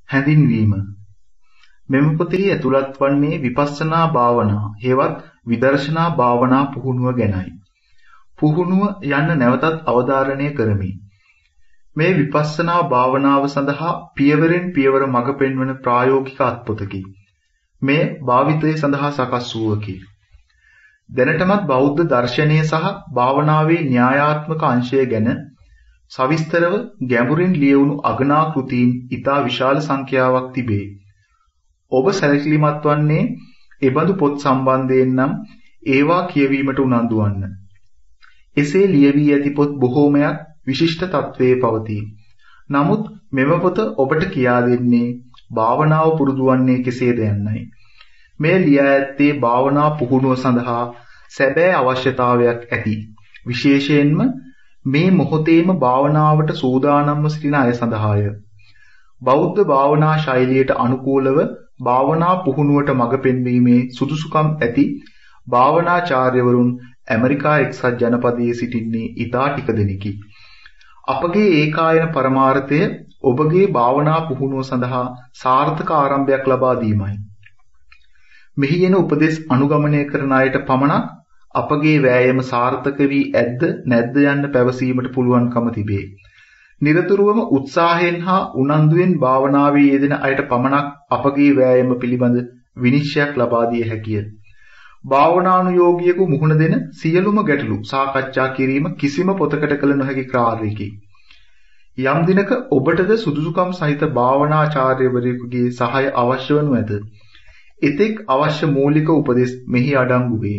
හැඳින්වීම. මෙම පොතෙහි ඇතුළත් වන්නේ විපස්සනා භාවනා හෙවත් විදර්ශනා භාවනා පුහුණුව ගැනයි. පුහුණුව යන්න නැවතත් අවධාරණය කරමි. මේ විපස්සනා භාවනාව සඳහා පියවරෙන් පියවර මඟ පෙන්වන ප්‍රායෝගික අත්පොතකි. මේ භාවිතය සඳහා සකස් වූවකි. දැනටමත් බෞද්ධ දර්ශනය සහ භාවනාවේ න්‍යායාත්මක අංශය ගැන සවිස්තරව ගැඹුරින් ලියවුණු අගනා කෘතීන් ඉතා විශාල සංඛ්‍යාවක් තිබේ. ඔබ සැලකිලිමත් වන්නේ එබඳු පොත් සම්බන්ධයෙන් නම් ඒවා කියවීමට උනන්දු වන්න. එසේ ලියවී ඇති පොත් බොහෝමයක් විශිෂ්ට තත්වයේ පවතී. නමුත් මෙම පොත ඔබට කියා දෙන්නේ භාවනාව පුරුදු වන්නේ කෙසේද යන්නයි. මේ ලියා ඇත්තේ භාවනා පුහුණුව සඳහා සැබෑ අවශ්‍යතාවයක් ඇති. විශේෂයෙන්ම මේ මොහොතේම භාවනාවට සූදානම්ව සිටින අය සඳහාය. බෞද්ධ භාවනා ශෛලියට අනුකූලව භාවනා පුහුණුවට මඟ පෙන්වීමේ සුදුසුකම් ඇති භාවනාචාර්යවරුන් ඇමරිකා එක්සත් ජනපදයේ සිටින්නේ ඉතා ටික දෙනෙකි. අපගේ ඒකායන පරමාර්ථය ඔබගේ භාවනා පුහුණුව සඳහා සාර්ථක ආරම්භයක් ලබා දීමයි. මෙහි එන උපදෙස් අනුගමනය කරන අයට පමණක් අපගේ වෑයම සාර්ථක වී ඇද්ද නැද්ද යන්න පැවසීමට පුළුවන්කම තිබේ. නිරතුරුවම උත්සාහයෙන් හා උනන්දුවෙන් භාවනාවේ යෙදෙන අයට පමණක් අපගේ වෑයම පිළිබඳ විනිශ්චයක් ලබා දිය හැකිය. භාවනානුයෝගියෙකු මුහුණ දෙන සියලුම ගැටලු සාකච්ඡා කිරීම කිසිම පොතකට කළ නොහැකි කාර්යයකි. යම් දිනක ඔබටද සුදුසුකම් සහිත භාවනාචාර්යවරයෙකුගේ සහාය අවශ්‍ය වනු ඇත. එතෙක් අවශ්‍ය මූලික උපදෙස් මෙහි අඩංගු වේ.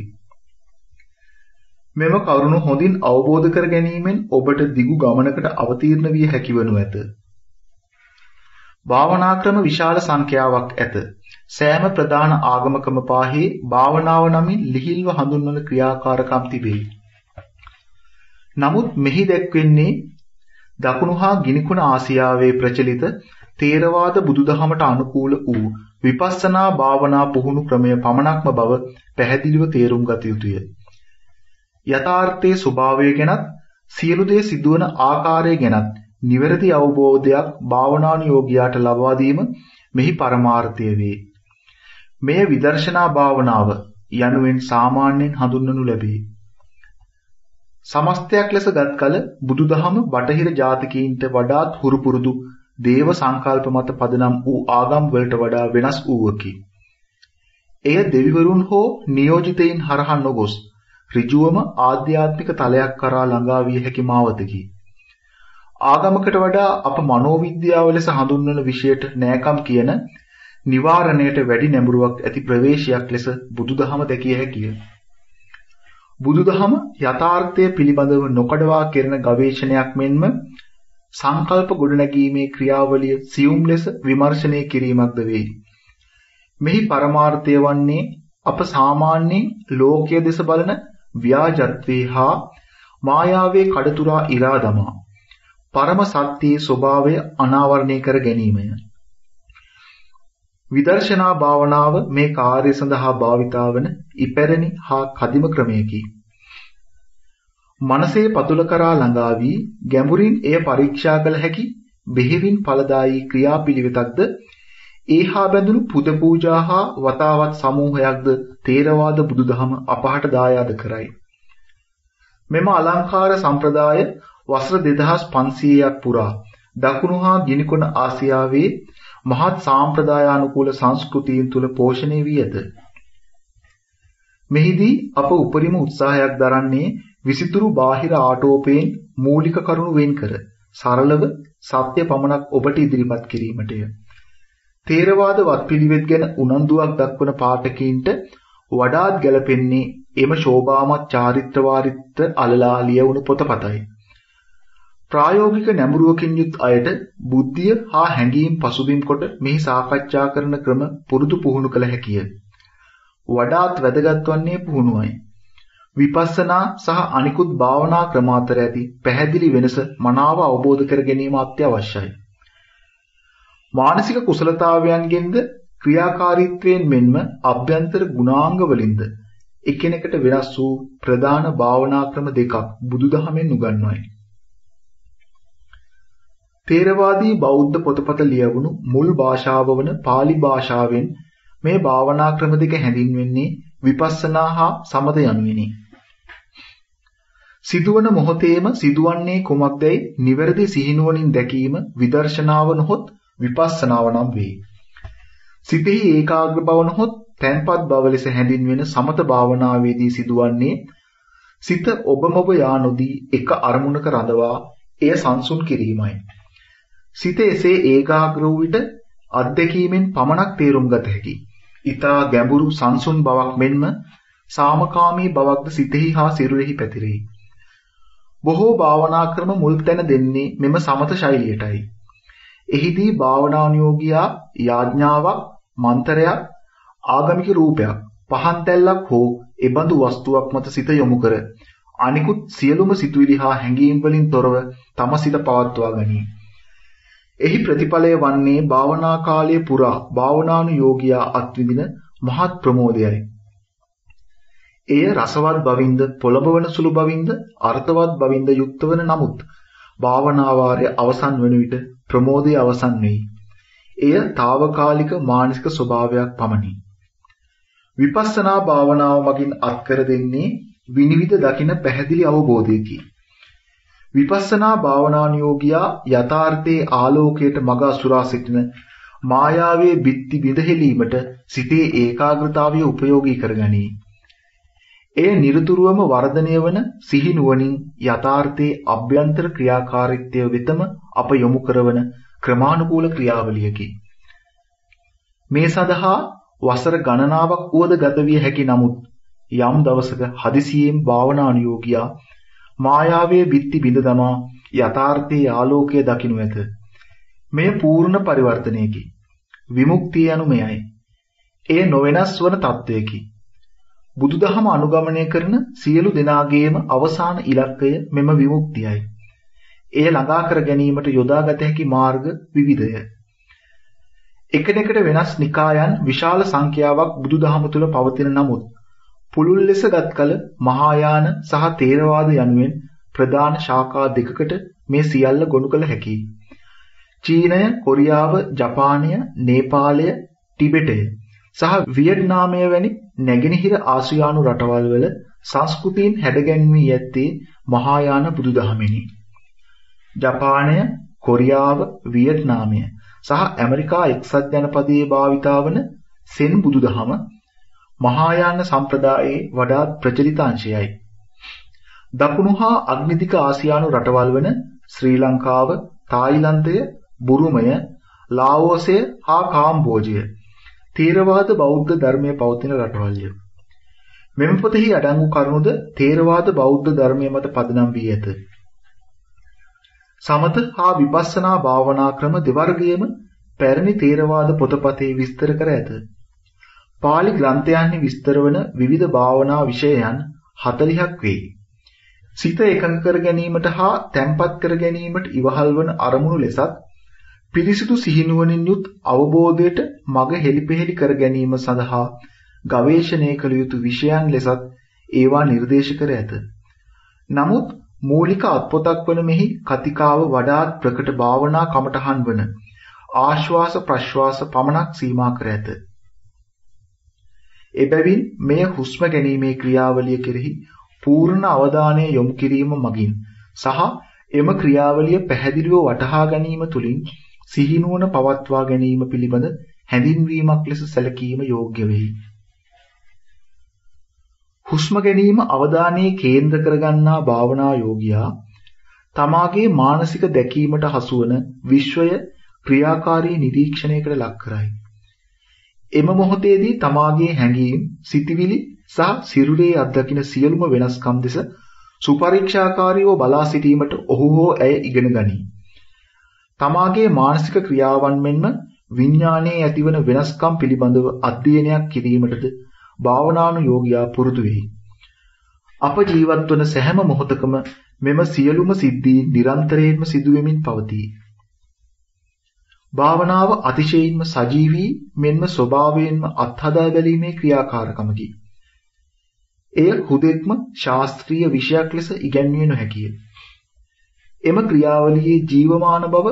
මෙම කරුණු හොඳින් අවබෝධ කර ගැනීමෙන් ඔබට දිගු ගමනකට අවතීර්ණ විය හැකි වනු ඇත. භාවනා ක්‍රම විශාල සංඛ්‍යාවක් ඇත. සෑම ප්‍රධාන ආගමකම පාහේ භාවනාව නමින් ලිහිල්ව හඳුන්වන ක්‍රියාකාරකම් තිබේ. නමුත් මෙහි දැක්වෙන්නේ දකුණු හා ගිනිකුණ ආසියාවේ ප්‍රචලිත ථේරවාද බුදුදහමට අනුකූල වූ විපස්සනා භාවනා පුහුණු ක්‍රමය පමණක්ම බව පැහැදිලිව තේරුම් ගත යුතුය. යථාර්ථයේ ස්වභාවය ගැනත් සියලු දේ සිදුවන ආකාරය ගැනත් නිවැරදි අවබෝධයක් භාවනානුයෝගියාට ලබා දීම මෙහි පරමාර්ථය වේ. මෙය විදර්ශනා භාවනාව යනුවෙන් සාමාන්‍යයෙන් හඳුන්වනු ලැබේ. සමස්තයක් ලෙස ගත් කල බුදුදහම බටහිර ජාතිකයින්ට වඩාත් හුරු පුරුදු දේව සංකල්ප මත පදනම් වූ ආගම් වලට වඩා වෙනස් වූවකි. එය දෙවිවරුන් හෝ නියෝජිතයින් හරහා නොගොස් ඍජුවම ආධ්‍යාත්මික තලයක් කරා ළඟා විය හැකි මාවතකි. ආගමකට වඩා අප මනෝවිද්‍යාව ලෙස හඳුන්වන විෂයට නෑකම් කියන නිවාරණයට වැඩි නැඹුරුවක් ඇති ප්‍රවේශයක් ලෙස බුදුදහම දැකිය හැකිය. බුදුදහම යථාර්ථය පිළිබඳව නොකඩවා කෙරෙන ගවේෂණයක් මෙන්ම සංකල්ප ගොඩනැගීමේ ක්‍රියාවලිය සියුම් ලෙස විමර්ශනය කිරීමක්ද වේ. මෙහි පරමාර්ථය වන්නේ අප සාමාන්‍යයෙන් ලෝකයේ දෙස බලන ව්‍යාජත්වයේ හා මායාවේ කඩතුරා ඉරා දමා පරම සත්‍යයේ ස්වභාවය අනාවරණය කර ගැනීමය. විදර්ශනා භාවනාව මේ කාර්ය සඳහා භාවිතා වන ඉපැරණි හා කදිම ක්‍රමයකි. මනසේ පතුල කරා ළඟා වී ගැඹුරින් එය පරීක්ෂා කළ හැකි බෙහෙවින් ඵලදායී ක්‍රියාපිළිවෙතක්ද ඒහා බැඳුණු පුද පූජා හා වතාවත් සමූහයක්ද ථේරවාද බුදුදහම අපහට දායාද කරයි. මෙම අලංකාර සම්ප්‍රදාය වසර 2500ක් පුරා දකුණු හා ගිනිකොන ආසියාවේ මහත් සාම්ප්‍රදායානුකූල සංස්කෘතීන් තුල පෝෂණය වී ඇත. මෙහිදී අප උපරිම උත්සාහයක් දරන්නේ විසිතුරු බාහිර ආටෝපයෙන් මූලික කරුණු වෙන් කර සරලව සත්‍ය පමණක් ඔබට ඉදිරිපත් කිරීමටය. ථේරවාද වත්පිළිවෙත් ගැන උනන්දුවක් දක්වන පාඨකීන්ට වඩාත් ගැළපෙන්නේ එම ශෝභාමත් චාරිත්‍ර වාරිත්‍ර අලලා ලියවුණු පොතපතයි. ප්‍රායෝගික නැඹුරුවකින් යුත් අයට බුද්ධිය හා හැඟීම් පසුබිම් කොට මෙහි සාකච්ඡා කරන ක්‍රම පුරුදු පුහුණු කළ හැකිය. වඩාත් වැදගත් වන්නේ පුහුණුවයි. විපස්සනා සහ අනිකුත් භාවනා ක්‍රම අතර ඇති පැහැදිලි වෙනස මනාව අවබෝධ කර ගැනීම අත්‍යවශ්‍යයි. මානසික කුසලතාවයන්ගෙන්ද ක්‍රියාකාරීත්වයෙන් මෙන්ම අභ්‍යන්තර ගුණාංග වලින්ද එකිනෙකට වෙනස් වූ ප්‍රධාන භාවනා ක්‍රම දෙකක් බුදුදහමෙන් උගන්වයි. තේරවාදී බෞද්ධ පොතපත ලියවුණු මුල් භාෂාව වන පාලි භාෂාවෙන් මේ භාවනා ක්‍රම දෙක හැඳින්වෙන්නේ විපස්සනා හා සමත යනුවෙනි. සිදුවන මොහොතේම සිදුවන්නේ කුමක්දයි නිවැරදි සිහිනුවණින් දැකීම විදර්ශනාව නොහොත් විපස්සනාව නම් වේ. සිතෙහි ඒකාග්‍ර බව නොහොත් තැන්පත් බව ලෙස හැඳින්වෙන සමත භාවනාවේදී සිදුවන්නේ සිත ඔබමොබ යා නොදී එක අරමුණක රඳවා එය සංසුන් කිරීමයි. සිත එසේ ඒකාග්‍ර වූ විට අත්දැකීමෙන් පමණක් තේරුම් ගත හැකි. ඊතා ගැඹුරු සංසුන් බවක් මෙන්ම සාමකාමී බවක්ද සිතෙහි හා සිරුරෙහි පැතිරේ. බොහෝ භාවනා ක්‍රම මුල් තැන දෙන්නේ මෙම සමත ශෛලියටයි. එහිදී භාවනානුයෝගියා යාඥාවක්, මන්තරයක්, ආගමික රූපයක්, පහන් තැල්ලක් හෝ එබඳු වස්තුවක් මත සිත යොමු කර අනිකුත් සියලුම සිතුවිලි හා හැඟීම් වලින් තොරව තම සිත පවත්වා ගනී. එහි ප්‍රතිඵලය වන්නේ භාවනා කාලයේ පුරා භාවනානුයෝගියා අත්විඳින මහත් ප්‍රමෝදයයි. එය රසවත් බවින්ද පොළඹවන සුළු බවින්ද අර්ථවත් බවින්ද යුක්ත වන නමුත් භාවනා වාරය අවසන් වන විට ප්‍රමෝදය අවසන් වෙයි. එය తాවකාලික මානසික ස්වභාවයක් පමණි. විපස්සනා භාවනාව මගින් අත්කර දෙන්නේ විනිවිද දකින පැහැදිලි අවබෝධයකි. විපස්සනා භාවනානුයෝගියා යථාර්ථයේ ආලෝකයට මඟ අසුරා සිටින මායාවේ බිත්ති බිඳහෙලීමට සිතේ ඒකාග්‍රතාවය උපයෝගී කරගනී. එය නිරතුරුවම වර්ධනය වන සිහි නුවණින් යථාර්ථයේ අභ්‍යන්තර ක්‍රියාකාරීත්වය වෙතම අප යොමු කරවන ක්‍රමානුකූල ක්‍රියාවලියකි. මේ සඳහා වසර ගණනාවක් වුවද ගත විය හැකි නමුත් යම් දවසක හදිසියෙන් භාවනානුයෝගියා මායාවේ බිත්ති බිඳ දමා යථාර්ථයේ ආලෝකය දකිනු ඇත. මෙය පූර්ණ පරිවර්තනයකි. විමුක්තිය යනු මෙයයි. එය නොවෙනස් වන තත්වයකි. බුදුදහම අනුගමනය කරන සියලු දෙනාගේම අවසාන ඉලක්කය මෙම විමුක්තියයි. එය ළඟා කර ගැනීමට යොදාගත හැකි මාර්ග විවිධය. එකිනෙකට වෙනස් නිකායන් විශාල සංඛ්‍යාවක් බුදුදහම තුළ පවතින නමුත් පුළුල් ලෙස ගත් කල මහායාන සහ ථේරවාද යනුවෙන් ප්‍රධාන ශාඛා දෙකකට මේ සියල්ල ගොනු කළ හැකියි. චීනය, කොරියාව, ජපානය, නේපාලය, ටිබෙටය සහ වියට්නාමය වැනි නැගෙනහිර ආසියානු රටවල් වල සංස්කෘතීන් හැඩගැන්වී ඇත්තේ මහායාන බුදුදහමෙනි. ජපානය, කොරියාව, වියට්නාමය සහ ඇමරිකා එක්සත් ජනපදයේ භාවිතා වන සෙන් බුදුදහම මහායාන සම්ප්‍රදායේ වඩාත් ප්‍රචලිත අංශයයි. දකුණු හා අග්නිදික ආසියානු රටවල් වන ශ්‍රී ලංකාව, තායිලන්තය, බුරුමය, ලාओසය හා කාම්බෝජය ථේරවාද බෞද්ධ ධර්මයේ පවතින රටවල්ය. මෙම පොතෙහි අඩංගු කරුණුද ථේරවාද බෞද්ධ ධර්මයේ මත පදනම් වී ඇත. සමත හා විපස්සනා භාවනා ක්‍රම දෙවර්ගයේම පැරණි ථේරවාද පොතපතේ විස්තර කර ඇත. පාලි ග්‍රන්ථයන්හි විස්තර වන විවිධ භාවනා විෂයයන් 40ක් වේ. සිත එකඟ කර ගැනීමට හා තැම්පත් කර ගැනීමට ඉවහල් වන අරමුණු ලෙසත් පිරිසිදු සිහිනුවණින් යුත් අවබෝධයට මඟ හෙළිපෙහෙළි කර ගැනීම සඳහා ගවේෂණය කළ යුතු විෂයන් ලෙසත් ඒවා නිර්දේශ කර ඇත. නමුත් මූලික අත්පොතක් වන මෙහි කතිකාව වඩාත් ප්‍රකට භාවනා කමටහන් වන ආශ්වාස ප්‍රශ්වාස පමණක් සීමා කර ඇත. එබැවින් මෙය හුස්ම ගැනීමේ ක්‍රියාවලිය කෙරෙහි පූර්ණ අවධානය යොමු කිරීම මගින් සහ එම ක්‍රියාවලිය පැහැදිලිව වටහා ගැනීම තුළින් සිහිනුවන පවත්වා ගැනීම පිළිබඳ හැඳින්වීමක් ලෙස සැලකීම යෝග්‍ය වෙයි. හුස්ම ගැනීම අවධානයේ කේන්ද්‍ර කරගන්නා භාවනා යෝගියා තමාගේ මානසික දැකීමට හසුවන විශ්වය ක්‍රියාකාරී නිරීක්ෂණයකට ලක් කරයි. එම මොහොතේදී තමාගේ හැඟීම්, සිතිවිලි සහ සිරුරේ අත්දකින සියලුම වෙනස්කම් දෙස සුපරීක්ෂාකාරීව බලා සිටීමට ඔහු හෝ ඇය ඉගෙන ගනී. තමාගේ මානසික ක්‍රියාවන් මෙන්ම විඥානයේ ඇතිවන වෙනස්කම් පිළිබඳව අධ්‍යයනයක් කිරීමටද භාවනානුයෝගියා පුරුදු වෙයි. අප ජීවත් වන සෑම මොහොතකම මෙම සියලුම සිද්ධීන් නිරන්තරයෙන්ම සිදුවෙමින් පවතී. භාවනාව අතිශයින්ම සජීවී මෙන්ම ස්වභාවයෙන්ම අත්හදා බැලීමේ ක්‍රියාකාරකමකි. එය හුදෙක්ම ශාස්ත්‍රීය විෂයක් ලෙස ඉගැන්විය නොහැකිය. එම ක්‍රියාවලියේ ජීවමාන බව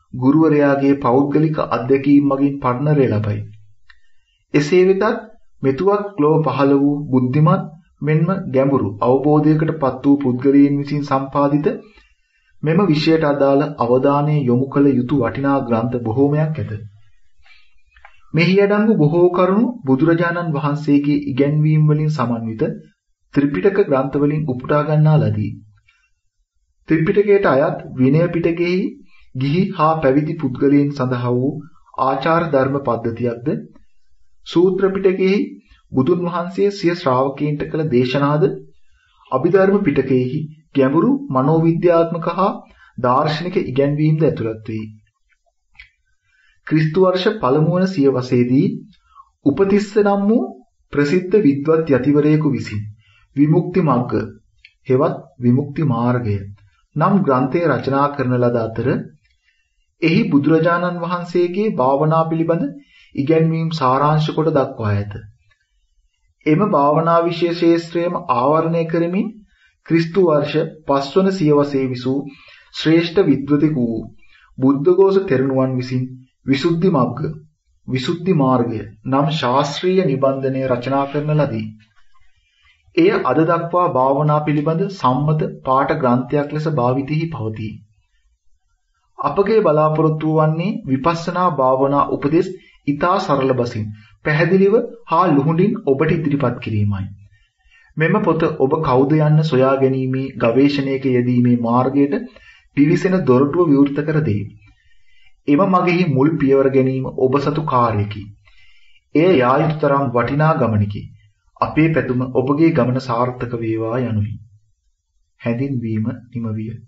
ගුරුවරයාගේ පෞද්ගලික අත්දැකීම් මගින් පන්නරය ලබයි. එසේ වෙතත් මෙතුවක් ලොව පහළ වූ බුද්ධිමත් මෙන්ම ගැඹුරු අවබෝධයකට පත් වූ පුද්ගලයන් විසින් සම්පාදිත මෙම විෂයට අදාළ අවධානය යොමු කළ යුතු වටිනා ග්‍රන්ථ බොහෝමයක් ඇත. මෙහි අඩංගු බොහෝ කරුණු බුදුරජාණන් වහන්සේගේ ඉගැන්වීම් වලින් සමන්විත ත්‍රිපිටක ග්‍රන්ථ වලින් උපුටා ගන්නා ලදී. ත්‍රිපිටකයට අයත් විනය පිටකෙහි ගිහි හා පැවිදි පුද්ගලයන් සඳහා වූ ආචාර ධර්ම පද්ධතියක්ද, සූත්‍ර පිටකෙහි බුදුන් වහන්සේ සිය ශ්‍රාවකයන්ට කළ දේශනාද, අභිධර්ම පිටකෙහි ගැඹුරු මනෝවිද්‍යාත්මක හා දාර්ශනික ඉගැන්වීම්ද ඇතුළත් වේ. ක්‍රිස්තු වර්ෂ පළමු වන සියවසේදී උපතිස්ස නම් වූ ප්‍රසිද්ධ විද්වත් යතිවරයෙකු විසින් විමුක්ති මග්ග හෙවත් විමුක්ති මාර්ගය නම් ග්‍රන්ථය රචනා කරන ලද අතර එහි බුදුරජාණන් වහන්සේගේ භාවනා පිළිබඳ ඉගැන්වීම් සාරාංශ කොට දක්වා ඇත. එම භාවනා විෂය ශාස්ත්‍රයම ආවරණය කරමින් ක්‍රිස්තු වර්ෂ 5 වන සියවසේ විසූ ශ්‍රේෂ්ඨ විද්වතෙකු වූ බුද්ධඝෝෂ තෙරණුවන් විසින් විසුද්ධි මග්ග විසුද්ධි මාර්ගය නම් ශාස්ත්‍රීය නිබන්ධනය රචනා කරන ලදී. එය අද දක්වා භාවනා පිළිබඳ සම්මත පාඨ ග්‍රන්ථයක් ලෙස භාවිතෙහි පවතී. අපගේ බලාපොරොත්තු වන්නේ විපස්සනා භාවනා උපදෙස් ඊතා සරල බසින් පැහැදිලිව හා ලුහුඬින් ඔබට ඉදිරිපත් කිරීමයි. මෙම පොත ඔබ කවුද යන්න සොයා ගැනීමේ ගවේෂණයක යෙදීමේ මාර්ගයට පිවිසෙන දොරටුව විවෘත කර දෙයි. එම මගෙහි මුල් පියවර ගැනීම ඔබ සතු කාර්යකි. එය යා යුතු තරම් වටිනා ගමනකි. අපේ පැතුම ඔබගේ ගමන සාර්ථක වේවා යනුයි. හැඳින්වීම නිම විය.